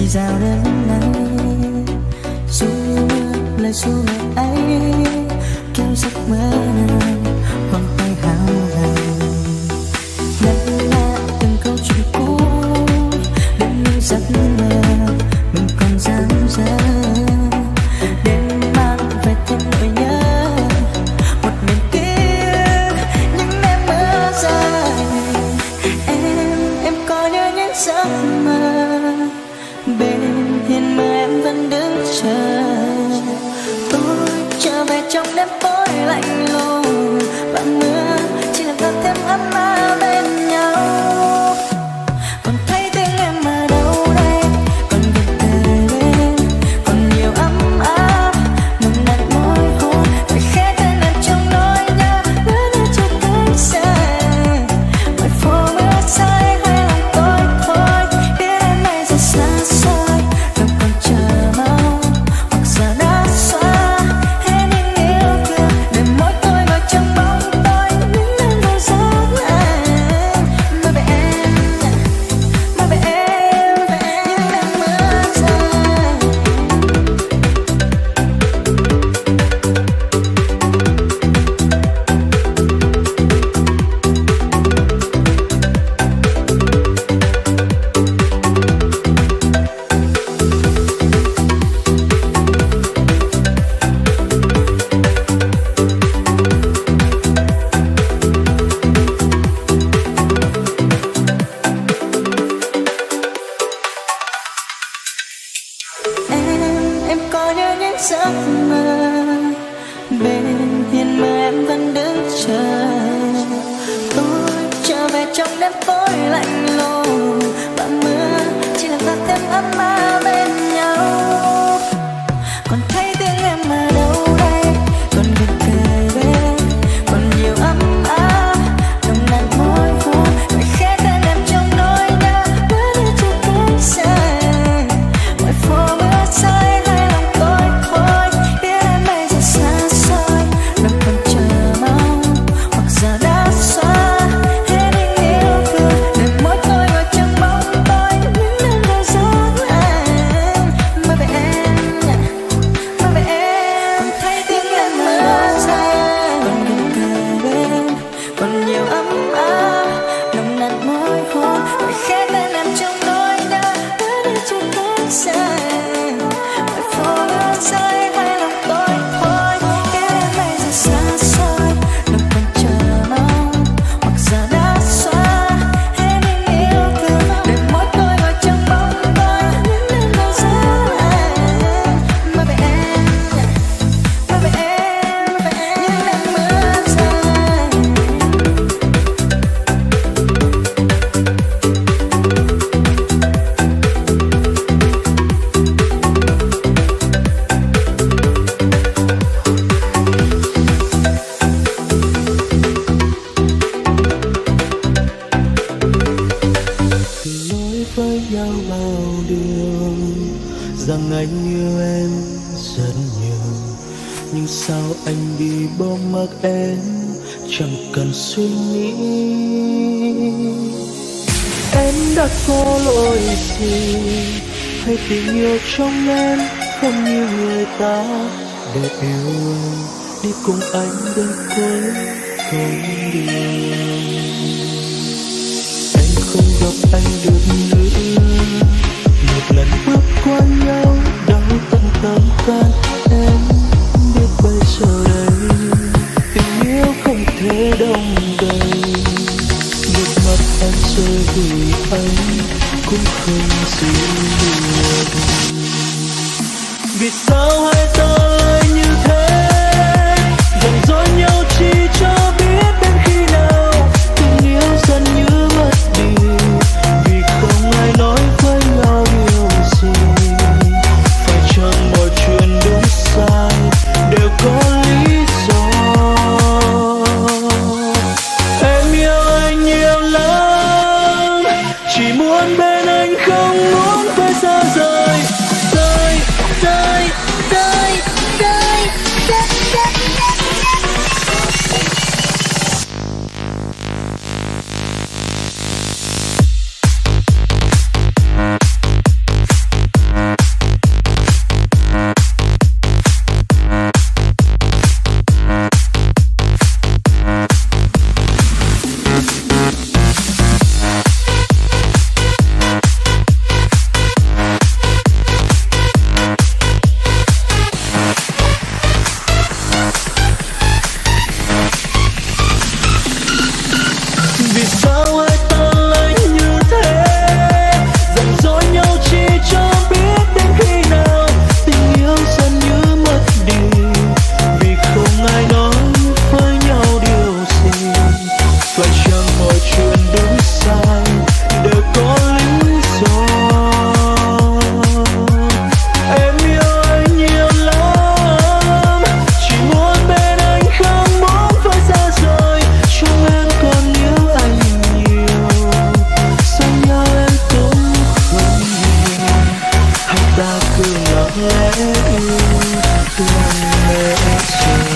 vì sao đến nay dù mưa lại dù ngày ấy kéo giấc mơ này vòng tay hao gầy. Đây là từng câu chuyện cũ đến những giấc mơ mình còn dám dở để mang về thêm nỗi nhớ một mình kia những em mơ dài. Em có nhớ những giấc mơ bên hiên mưa em vẫn đứng chờ tôi trở về trong đêm tối lạnh lùng và mưa chỉ làm ta thêm ấm áp bên nhau. Còn thấy tiếng em ở đâu đây còn gần kề bên còn nhiều ấm áp nồng nàn môi hôn phải khẽ tên em trong nỗi nhớ bước đi trên cánh xe ngoài phố mưa say hay lòng tôi thôi biết em nay giờ xa xôi đâu còn chờ mong hoặc giờ đã xóa hết những yêu thương để mỗi tôi ngồi trong bóng tôi những đêm mơ giấc em mơ về em mơ về em những đêm mơ dài. Em có nhớ những giấc mơ bên hiên mưa em vẫn đứng chờ tôi trở về trong đêm tối lạnh lùng và mưa chỉ làm ta thêm ấm áp bên nhau. Còn thấy tiếng em ở đâu đây còn gần kề bên còn nhiều ấm áp nồng nàn môi hôn phải khẽ tên em trong nỗi nhớ bước đi trên cánh xe ngoài phố mưa say hay lòng tôi thôi biết em bây giờ xa xôi đâu còn chờ mong hoặc giờ đã xóa hết những yêu thương để mỗi tôi ngồi trong bóng tôi những đêm mơ giấc em mơ về em mơ về em. Còn thấy tiếng em mơ dài còn gần kề bên còn nhiều ấm áp nồng nàn môi hôn phải khẽ tên em trong nỗi nhớ bước đi trên cánh xe ngoài phố mưa say hay lòng tôi thôi biết em bây giờ xa xôi đâu còn chờ mong hoặc giờ đã xóa hết những yêu thương để mỗi tôi ngồi trong bóng tôi những đêm mơ giấc em mơ về em mơ về em những đêm mơ dài. Nói với nhau bao điều rằng anh yêu em rất nhiều, nhưng sao anh đi bỏ mặc em chẳng cần suy nghĩ. Em đã có lỗi gì hay tình yêu trong em không như người ta để yêu em đi cùng anh đến cuối con đường. Anh không gặp anh được nữa, một lần bước qua nhau đau tận tâm can. Em biết bây giờ đây tình yêu không thể đong đầy, nước mắt em rơi vì anh cũng không giữ được. Vì sao hai ta lại như thế, giằng dối nhau chỉ cho biết đến khi nào tình yêu dần như mất đi. Vì không ai nói với nhau điều gì, phải chăng mọi chuyện đúng sai đều có lý do. Em yêu anh nhiều lắm, chỉ muốn bên anh không muốn phải xa rời, rời, rời, rời. cứ lặng lẽ yêu lặng lẽ rồi